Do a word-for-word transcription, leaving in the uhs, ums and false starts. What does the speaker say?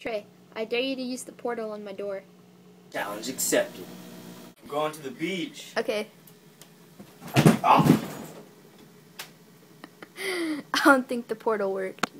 Trey, I dare you to use the portal on my door. Challenge accepted. I'm going to the beach. Okay. Oh. I don't think the portal worked.